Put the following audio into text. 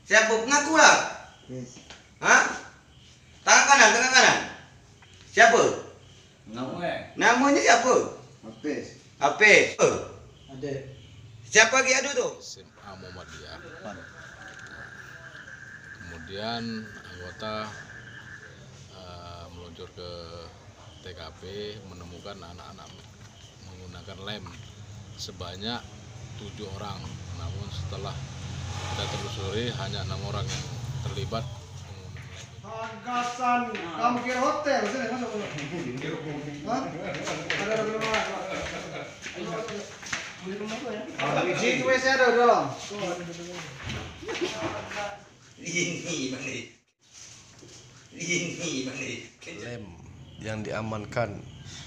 Siapa? Pengakulah. Yes. Hah? Tangan kanan. Siapa? Namanya siapa? Apes. Apes. Ada. Siapa lagi adu tuh? SMA Muhammadiyah. Kemudian anggota meluncur ke TKP menemukan anak-anak menggunakan lem sebanyak 7 orang. Namun setelah kita telusuri hanya 6 orang yang terlibat penggunaan lem. Hagasan, kamu kira hotel sini masuk dulu. Hah? Ada rumah. Di WC ada di dalam. Ini mana? Lem yang diamankan